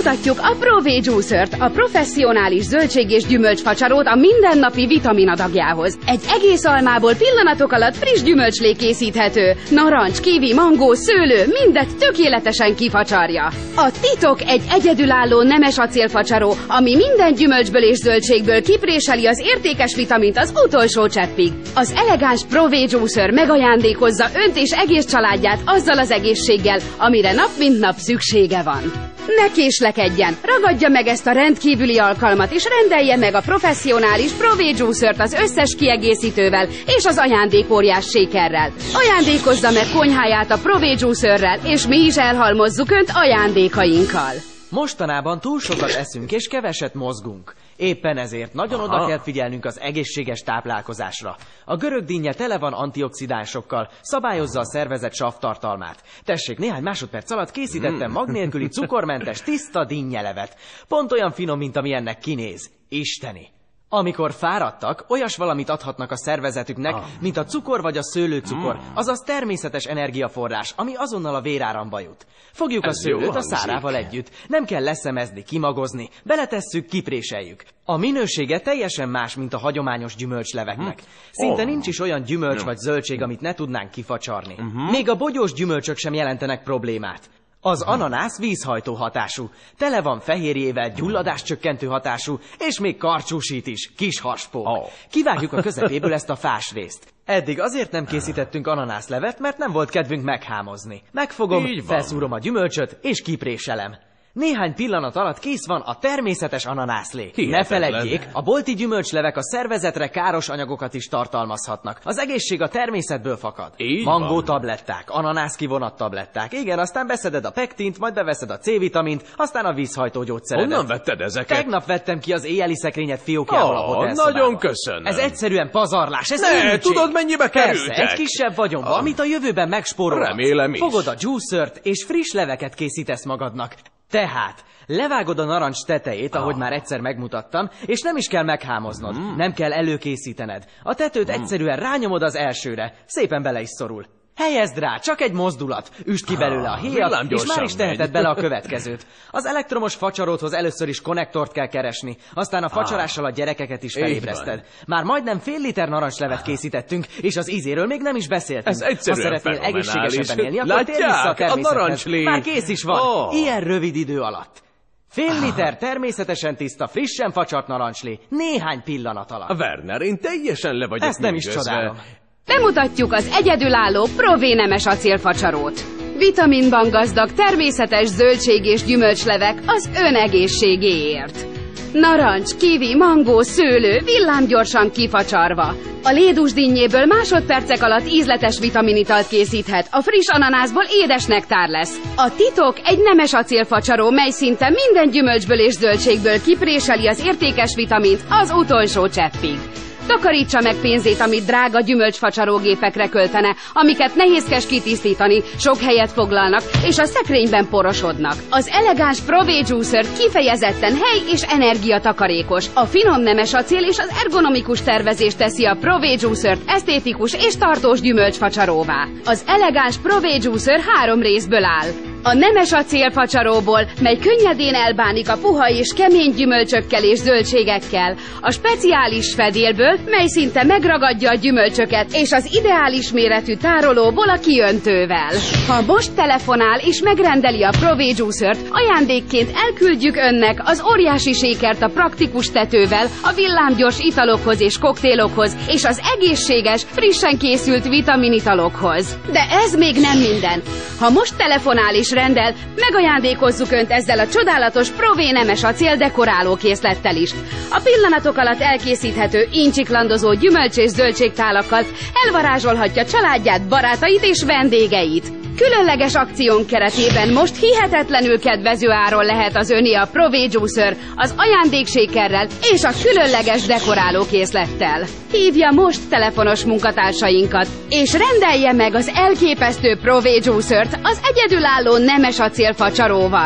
Bemutatjuk a Prové Juicert, a professzionális zöldség és gyümölcsfacsarót a mindennapi vitaminadagjához. Egy egész almából pillanatok alatt friss gyümölcslé készíthető. Narancs, kiwi, mangó, szőlő, mindet tökéletesen kifacsarja. A titok egy egyedülálló nemes acélfacsaró, ami minden gyümölcsből és zöldségből kipréseli az értékes vitamint az utolsó cseppig. Az elegáns Prové Juicer megajándékozza önt és egész családját azzal az egészséggel, amire nap mint nap szüksége van. Ne késlekedjen! Ragadja meg ezt a rendkívüli alkalmat, és rendelje meg a professzionális Prové Juicert az összes kiegészítővel és az ajándékóriás sékerrel. Ajándékozza meg konyháját a Prové Juicerrel, és mi is elhalmozzuk önt ajándékainkkal. Mostanában túl sokat eszünk és keveset mozgunk. Éppen ezért nagyon oda kell figyelnünk az egészséges táplálkozásra. A görög dinnye tele van antioxidánsokkal, szabályozza a szervezet savtartalmát. Tessék, néhány másodperc alatt készítettem mag nélküli cukormentes tiszta dinnyelevet. Pont olyan finom, mint ami ennek kinéz. Isteni! Amikor fáradtak, olyas valamit adhatnak a szervezetüknek, mint a cukor vagy a szőlőcukor, azaz természetes energiaforrás, ami azonnal a véráramba jut. Fogjuk a szőlőt a szárával együtt. Nem kell leszemezni, kimagozni, beletesszük, kipréseljük. A minősége teljesen más, mint a hagyományos gyümölcsleveknek. Szinte nincs is olyan gyümölcs vagy zöldség, amit ne tudnánk kifacsarni. Még a bogyós gyümölcsök sem jelentenek problémát. Az ananász vízhajtó hatású, tele van fehérjével, gyulladáscsökkentő hatású, és még karcsúsít is, kis harspók. Kivágjuk a közepéből ezt a fás részt. Eddig azért nem készítettünk ananászlevet, mert nem volt kedvünk meghámozni. Megfogom, felszúrom a gyümölcsöt, és kipréselem. Néhány pillanat alatt kész van a természetes ananászlé. Ne feledjék, a bolti gyümölcslevek a szervezetre káros anyagokat is tartalmazhatnak. Az egészség a természetből fakad. Mangó tabletták, ananász kivonat tabletták. Igen, aztán beszeded a pektint, majd beveszed a C-vitamint, aztán a vízhajtó gyógyszeredet. Honnan vetted ezeket? Tegnap vettem ki az éjjeli szekrényet fiókjával a hotelszobában. Nagyon köszönöm. Ez egyszerűen pazarlás, ez ne, tudod mennyibe kerültek? Persze, egy kisebb vagyonban, amit a jövőben megspórolhatsz. Remélem is. Fogod a juicert, és friss leveket készítesz magadnak. Tehát levágod a narancs tetejét, ahogy már egyszer megmutattam, és nem is kell meghámoznod, nem kell előkészítened. A tetőt egyszerűen rányomod az elsőre, szépen bele is szorul. Helyezd rá, csak egy mozdulat, üsd ki belőle a héjat, és már is teheted bele a következőt. Az elektromos facsaródhoz először is konnektort kell keresni, aztán a facsarással a gyerekeket is felébreszted. Már majdnem fél liter narancslevet készítettünk, és az ízéről még nem is beszéltünk. Ez egyszerűen ha szeretnél egészségesebben élni, akkor térj vissza a természethez. Már kész is van, ilyen rövid idő alatt. Fél liter természetesen tiszta, frissen facsart narancslé, néhány pillanat alatt. Werner, én teljesen le vagyok. Ezt nem is csodálom. Bemutatjuk az egyedülálló Prové nemes acélfacsarót. Vitaminban gazdag természetes zöldség és gyümölcslevek az ön egészségéért. Narancs, kiwi, mangó, szőlő villámgyorsan kifacsarva. A lédús dinnyéből másodpercek alatt ízletes vitaminitalt készíthet, a friss ananászból édes nektár lesz. A titok egy nemes acélfacsaró, mely szinte minden gyümölcsből és zöldségből kipréseli az értékes vitamint az utolsó cseppig. Takarítsa meg pénzét, amit drága gyümölcsfacsarógépekre költene, amiket nehézkes kitisztítani, sok helyet foglalnak, és a szekrényben porosodnak. Az elegáns Prové Juicer kifejezetten hely- és energiatakarékos. A finom nemes acél és az ergonomikus tervezés teszi a Prové Juicert esztétikus és tartós gyümölcsfacsaróvá. Az elegáns Prové Juicer 3 részből áll. A nemes acélfacsaróból, mely könnyedén elbánik a puha és kemény gyümölcsökkel és zöldségekkel, a speciális fedélből, mely szinte megragadja a gyümölcsöket, és az ideális méretű tárolóból a kiöntővel. Ha most telefonál és megrendeli a Prové Juicert, ajándékként elküldjük önnek az óriási sékert a praktikus tetővel, a villámgyors italokhoz és koktélokhoz, és az egészséges, frissen készült vitaminitalokhoz. De ez még nem minden. Ha most telefonál és rendel, megajándékozzuk önt ezzel a csodálatos Prové nemes acél dekoráló készlettel is. A pillanatok alatt elkészíthető incsiklandozó gyümölcs és zöldségtálakkal elvarázsolhatja családját, barátait és vendégeit. Különleges akciónk keretében most hihetetlenül kedvező áron lehet az öné a Prové Juicer, az ajándéksékerrel és a különleges dekoráló készlettel. Hívja most telefonos munkatársainkat, és rendelje meg az elképesztő Prové Juicert az egyedülálló nemes acélfacsaróval.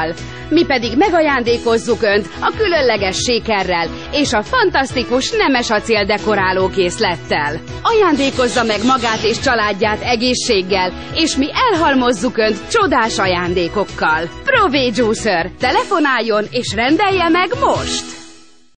Mi pedig megajándékozzuk Önt a különleges sékerrel és a fantasztikus nemes acél dekoráló készlettel. Ajándékozza meg magát és családját egészséggel, és mi elhalmozzuk Önt csodás ajándékokkal. Prové Juicer, telefonáljon és rendelje meg most!